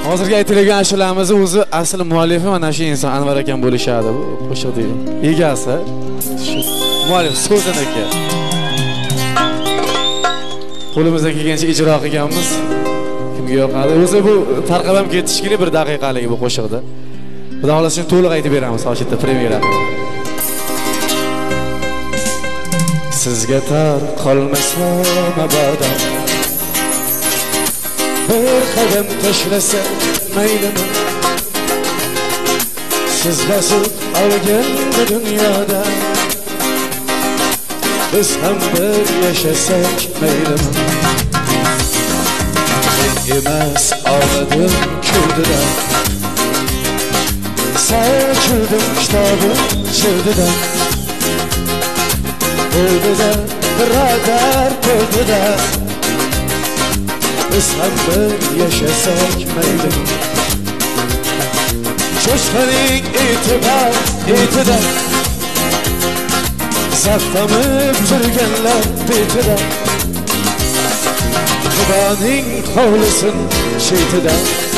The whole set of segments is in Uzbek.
Hozirgi aytilgan ashulamizni o'zi asl muallifi mana shu inson Anvar akam bo'lishadi bu qo'shiqni. Egasi muallif So'zan aka. Qo'limizdan kelgancha ijro qilganmiz. Kimga yoqadi? O'zi bu tarqab ham ketishgili 1 daqiqalik bu qo'shiqda. Xudo xolasa to'liq aytib beramiz hozirda premyera. Sizga tar qolmasam abadan. Bir qadam tashlasa maylimi? Siz bosib olgan bu dunyoda biz ham bir yashasak maylimi? Men emas ağladım kuldidan, saçıldım kitabım çıldıdan. Öldüda biradar öldüda, biz ham bir yashasak maylimi? Coşkaning e'tibor etida, saflanib turganlar betida, Xudoning hovlisin chetida,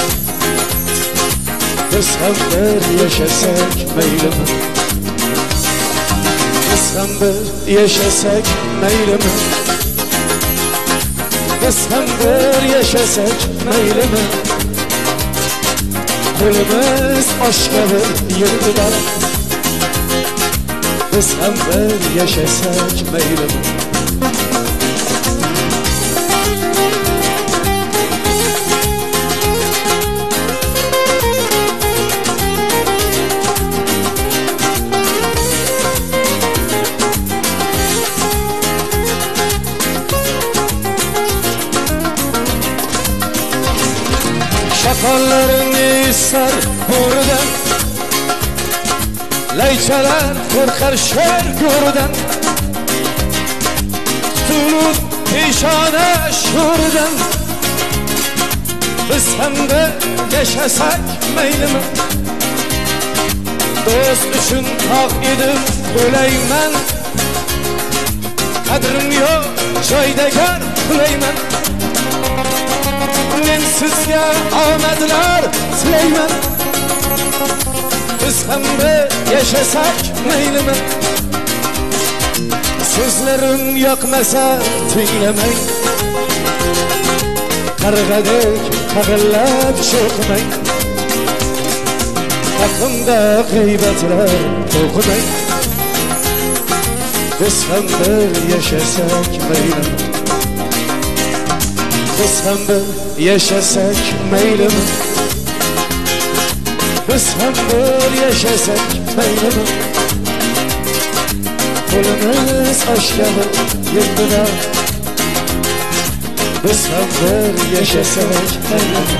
biz ham bir yashasak maylimi? Biz ham bir yashasak maylimi? Biz ham bir yashasak maylimi? Qo'limiz oshga bir yerdida, biz ham bir yashasak maylimi? Şakallarını ister buradan, layçalar korkar şer görden, tutulup pişane şuradan, biz hem de yaşasak maylimi? Dost üçün hak edip öleymen, kadrim yok joyda gar qilayman. Men sizga omadlar tilayman, biz ham bir yashasak maylimi? So'zlarim yoqmasa tinglamang, qarg'adek qag'illab cho'qimang, haqimda g'iybatlar to'qimang, biz ham bir yashasak maylimi? Biz ham bir yashasak maylimi? Biz ham bir yashasak maylimi? Qo'limiz oshga bir yerdida, biz ham bir yashasak maylimi?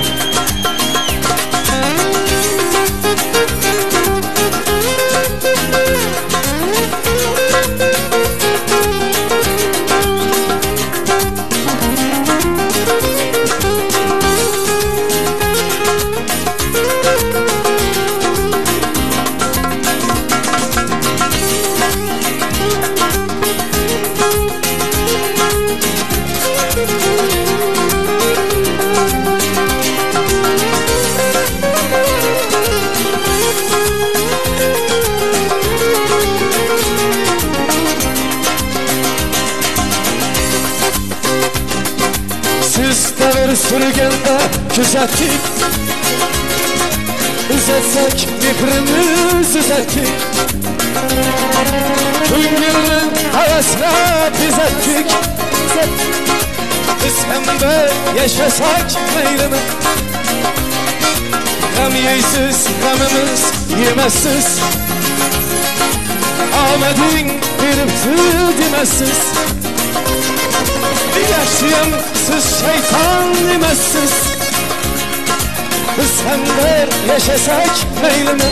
Sürgende kuzattik, uzatsak birbirimiz uzattik, ko'ngilni havaslab bezattik, biz ham bir yashasak maylimi? G'am yeysiz, g'amimiz yemassiz, omading beribdi demassiz, yaxshiyam siz shayton emassiz, biz ham bir yashasak maylimi?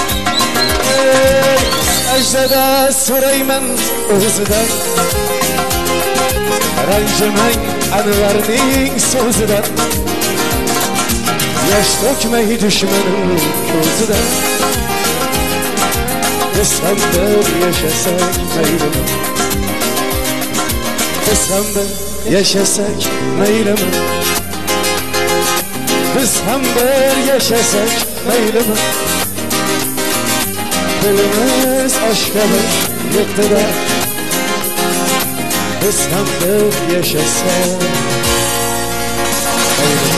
Sajdada so'rayman o'zidan, ranjimang Anvarning so'zidan, yosh to'kmay dushmanim ko'zidan, biz ham bir yashasak maylimi? Biz ham bir yashasak maylimi? biz ham bir yashasak maylimi dilimiz oshkalar yurtida biz ham bir yashasak maylimi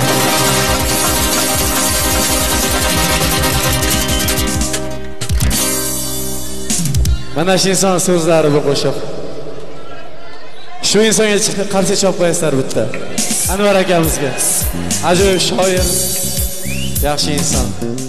mana shu inson so'zlari bu qo'shiq shu insonga qarshi chop qo'yasizlar bitta Anvar akamizga ajoyib shoir yaxshi inson